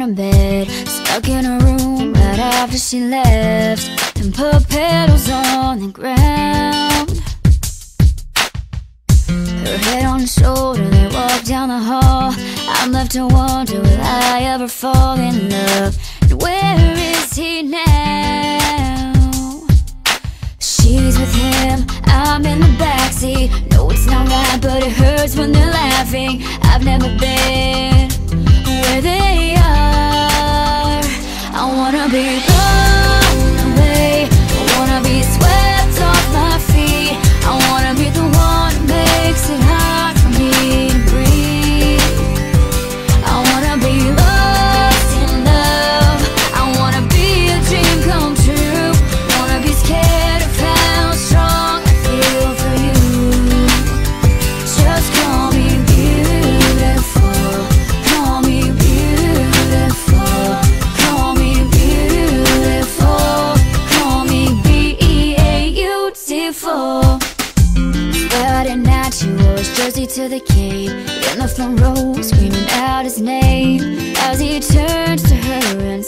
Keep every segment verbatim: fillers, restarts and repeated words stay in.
in bed, stuck in a room right after she left, and put petals on the ground. Her head on his shoulder, they walk down the hall. I'm left to wonder, will I ever fall in love? And where is he now? She's with him, I'm in the backseat. No, it's not right, but it hurts when they're laughing. I've never been where they are. I wanna be blown away, I wanna be swept off my feet. I wanna be the one who makes it hard for me to breathe. I wanna be lost in love, I wanna be a dream come true. Wanna be scared of how strong I feel for you. Just call me beautiful, call me beautiful, call me beautiful, call me beautiful. Friday night, she wore his jersey to the game, in the front row, screaming out his name as he turns to her and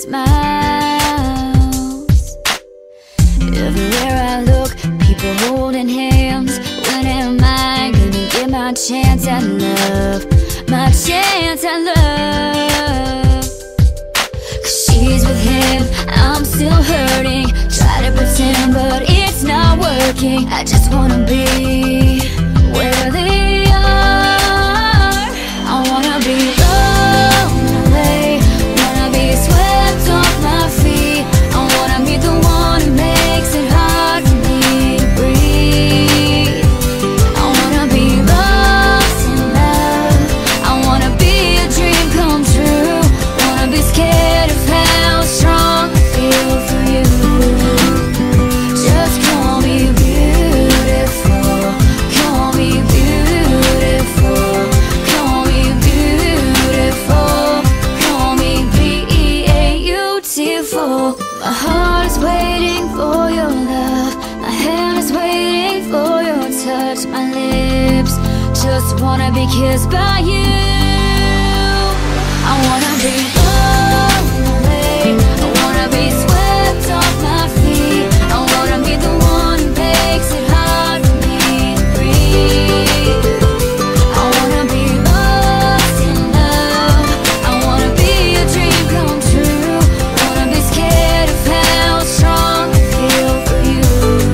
smiles. Everywhere I look, people holding hands. When am I gonna get my chance at love? My chance at love. 'Cause she's with him, I'm still hurting. Try to pretend, but it's not working. I just wanna be where they are. I wanna be blown away, wanna be swept off my feet. I wanna be the one who makes it hard for me to breathe. I wanna be lost in love, I wanna be a dream come true. Wanna be scared of how strong I feel for you. Just call me beautiful, call me beautiful, call me beautiful, call me beautiful. My heart is waiting for your love, my hand is waiting for your touch. My lips just wanna be kissed by you. I wanna be blown away, I wanna be swept off my feet. I wanna be the one who makes it hard for me to breathe. I wanna be lost in love, I wanna be a dream come true. Wanna be scared of how strong I feel for you.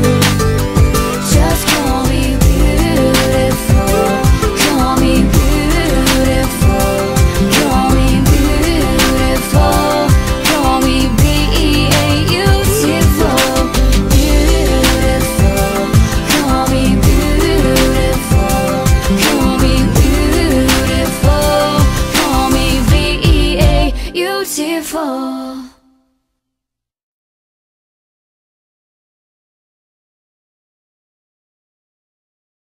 Just call me beautiful, call me beautiful, call me beautiful, call me beautiful, beautiful, call me beautiful, call me beautiful, call me beautiful.